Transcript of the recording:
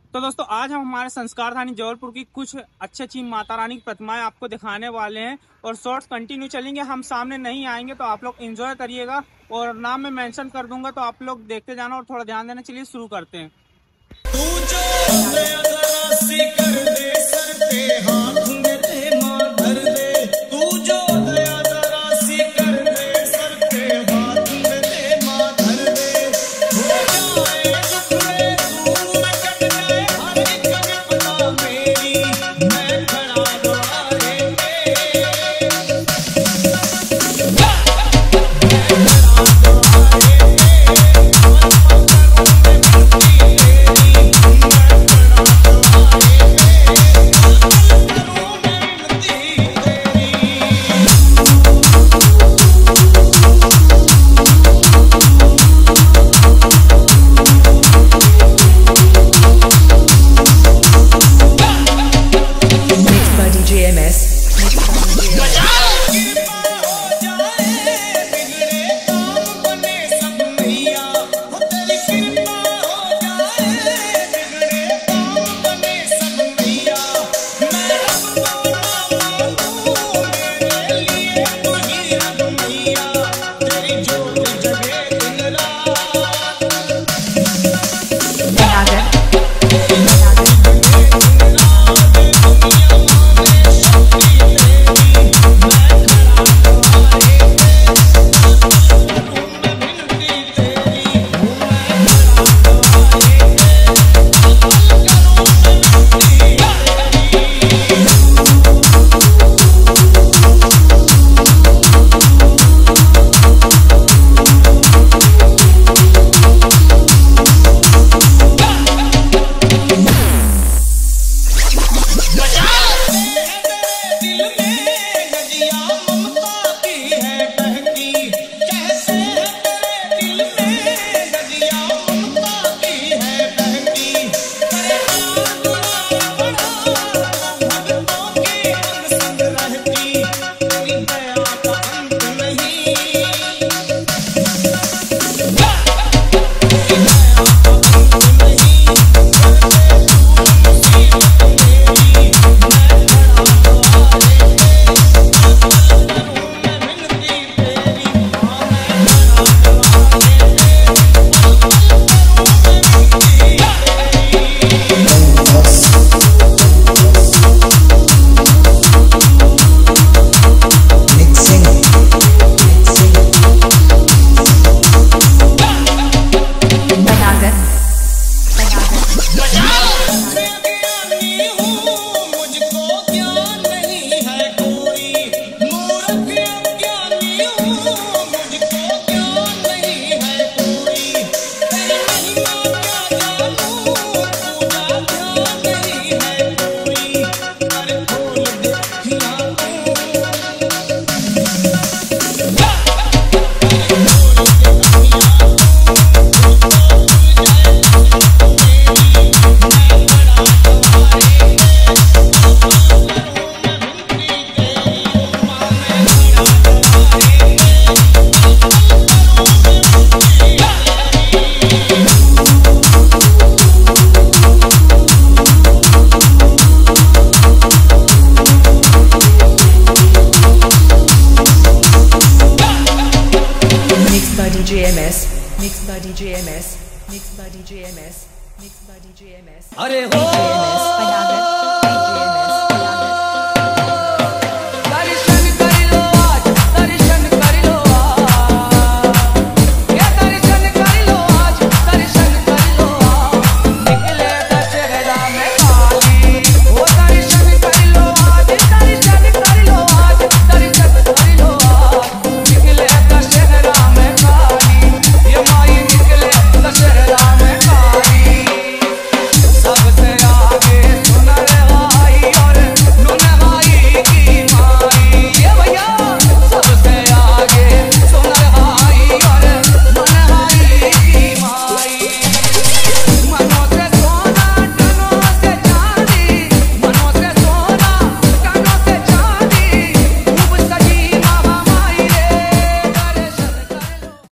तो दोस्तों आज हम हमारे संस्कार धानी जबलपुर की कुछ अच्छी अच्छी माता रानी की प्रतिमाएं आपको दिखाने वाले हैं और शॉर्ट्स कंटिन्यू चलेंगे। हम सामने नहीं आएंगे तो आप लोग एंजॉय करिएगा और नाम मैं मेंशन कर दूंगा तो आप लोग देखते जाना और थोड़ा ध्यान देना। चलिए शुरू करते हैं। Mixed by DJ MS, mixed by DJ MS, mixed by DJ MS. अरे हो DJ MS,